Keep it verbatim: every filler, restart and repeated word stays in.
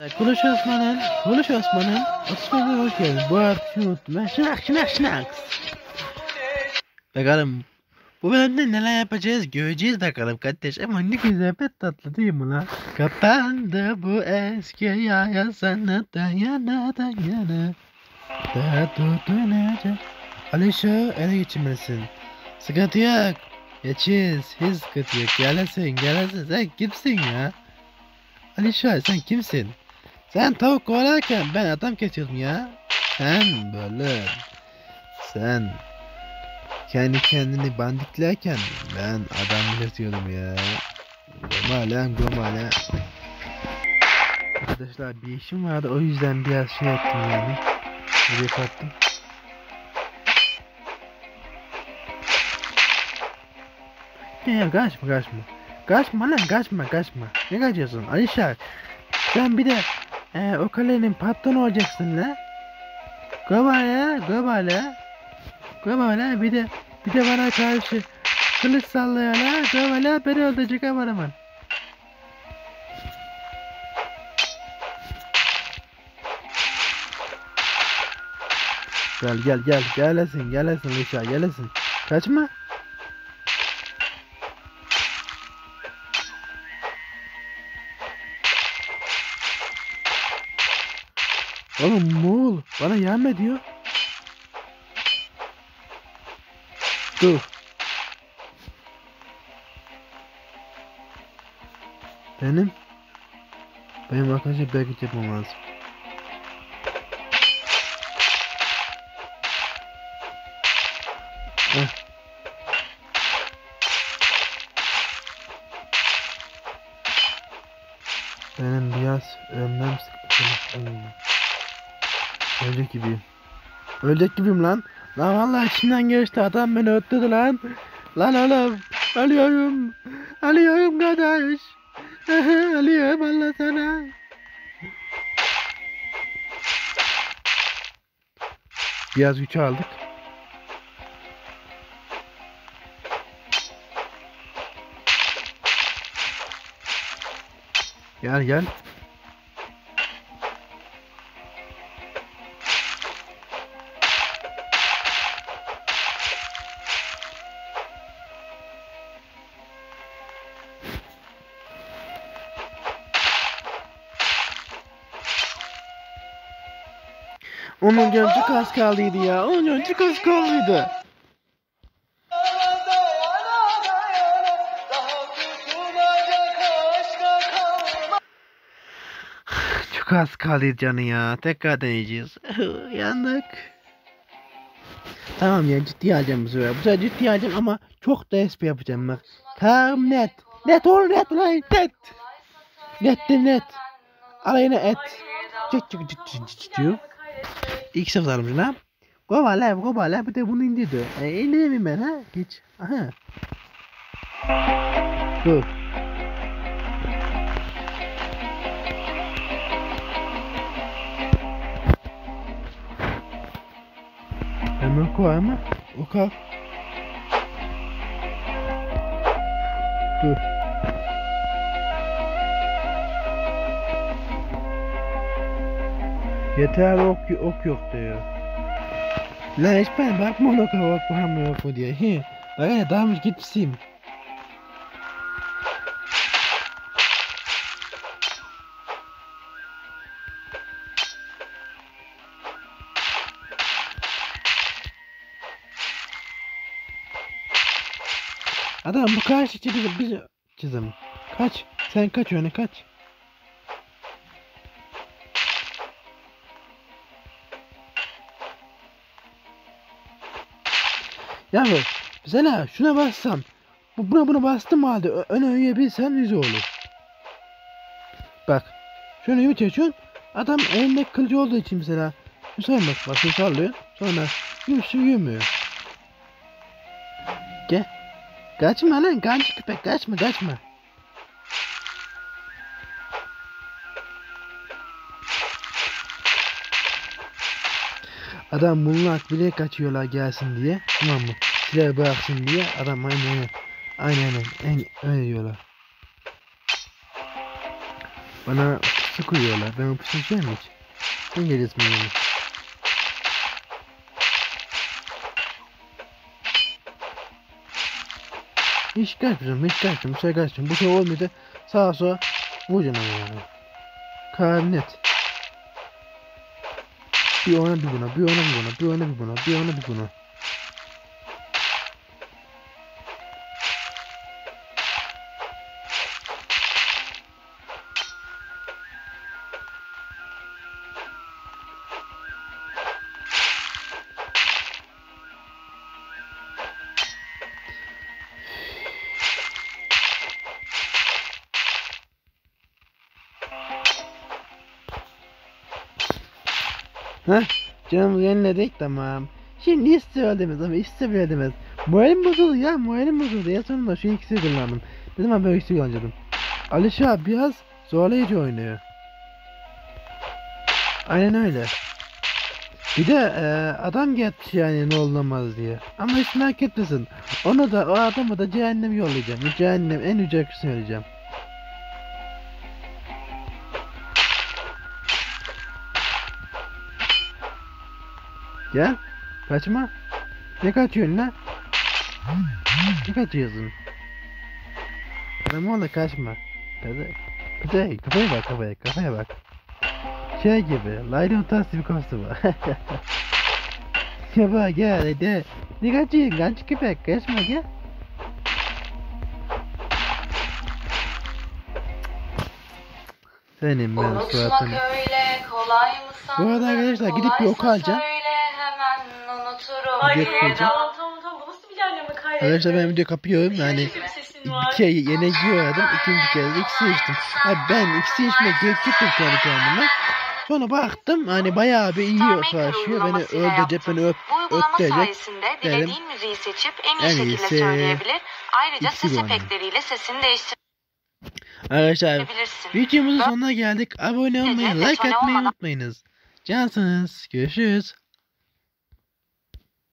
Konuş Osman'ın, konuş Osman'ın. Osman'ın hoş geldin. Bu artık unuttum ben. Şınak şınak şınak. Bakalım bu bölümde neler yapacağız göreceğiz bakalım kardeş. Ama ne güzel pek tatlı değil mi lan? Kapandı bu eski yaya sana dayana dayana. Daha tutunacak. Alişo ele geçirmesin. Sıkıntı yok. Geçiz. Hiç sıkıntı yok. Gelesin gelesin. Sen kimsin ya? Alişo sen kimsin? Sen tavuk kovalarken ben adam kesiyordum ya. Sen böyle. Sen kendi kendini bandiklerken ben adam kesiyordum ya. Gomale gomale. Arkadaşlar bir işim vardı o yüzden biraz şey ettim yani. Buraya kattım. Ya kaçma kaçma. Kaçma lan kaçma kaçma. Ne kaçıyorsun Alişar? Sen bir de e, o kalenin patronu olacaksın la. Gobale gobale. Gobale bir de bir de bana karşı kılıç sallıyor la. Gobale beni öldürecek aman aman. Gel gel gel gelesin gelesin Alişar gelesin. Kaçma. Oğlum Moğol bana yenme diyor. Dur. Benim benim arkadaşlar belki yapmam lazım. Heh. Benim biraz önlem sıkıntı. Ölecek gibiyim. Ölecek gibiyim lan. Lan vallahi içimden geçti adam beni öttürdü lan. Lan oğlum. Ölüyorum. Ölüyorum kardeş. Ölüyorum Allah sana. Biraz güç aldık. Gel gel. Onun genci kas kaldıydı ya. Onun genci kas kaldıydı. Çok az kaldı canı ya. Tekrar deneyeceğiz. Yandık. Tamam ya ciddi alacağım bu sefer. Bu sefer ciddi alacağım ama çok da espri yapacağım bak. Tamam net. Net ol net lan net. Net de net. Alayına et. Çık çık çık çık çık çık. İlk sıfırlarım lan. Kovala kovala bir de bunu indirdi. E indiremeyim ben ha. Geç. Aha. Dur. Hemen koy ama. O kalk. Dur. Yeter ok, ok yok diyor. Lan hiç ben bakma ona kadar ok var mı yok mu diye. He. Bak ya daha mı gitmişim. Adam bu karşı çizim biz çizim. Kaç. Sen kaç öne kaç. Ya bak mesela şuna bassam bu buna bunu bastım halde öne öyebilsen yüzü olur. Bak şunu yumuşak açıyorsun adam elinde kılıcı olduğu için mesela mesela bak bak şu sallıyor sonra yumuşak yumuyor. Gel kaçma lan kancı köpek kaçma kaçma. Adam bunlar bile kaçıyorlar gelsin diye tamam mı? Silah bıraksın diye adam aynen aynen aynen öyle diyorlar. Bana Pusuk uyuyorlar. Ben o pusuk şey mi hiç? Ben geliriz mi yani? Hiç kaçmıyorum, hiç kaçmıyorum, şey kaçmıyorum. Bu şey olmuyor sağa sola vuracaksın ama yani. Karar net. Bir ona bir buna, bir ona bir buna, bir ona bir buna, bir ona bir buna. Heh, canımızı yeniledik tamam. Şimdi istiyor demez ama istiyor demez. Moralim bozuldu ya, moralim bozuldu ya, sonunda şu ikisi kullandım. Dedim ben böyle ikisi kullanacaktım. Alişa biraz zorlayıcı oynuyor. Aynen öyle. Bir de e, adam gelmiş yani ne olamaz diye. Ama hiç merak etmesin. Onu da o adamı da cehennem yollayacağım. Cehennem en yüce kısmı vereceğim. Gel. Kaçma. Ne kaçıyorsun lan? Ne kaçıyorsun? Adam ola kaçma. Hadi. Hadi kafaya bak kafaya kafaya bak. Şey gibi. Laylon tas bir kostu var. Ya bak gel hadi. Ne kaçıyorsun? Kaç köpek kaçma gel. Senin ben suratını. Öyle kolay mı Bu arada arkadaşlar gidip bir oku alacağım. Ay Video tamam tamam tamam. Bu nasıl bir yerleme kaydettim? Arkadaşlar ben video kapıyorum yani bir kere yenilgi aradım, ikinci kere de ikisi içtim. Abi ben ikisi içmek gerektirdim kendi kendime. Sonra baktım hani bayağı bir iyi karşıyor, beni öldürecek, beni öp, öptürecek dedim. Müziği seçip en iyi En şekilde iyisi söyleyebilir. Ayrıca ikisi ses bu anne. efektleriyle sesini değiştirebilirsin. Arkadaşlar videomuzun sonuna geldik. Abone olmayı, Gece like detone atmayı olmadan- unutmayınız. Cansınız. Görüşürüz.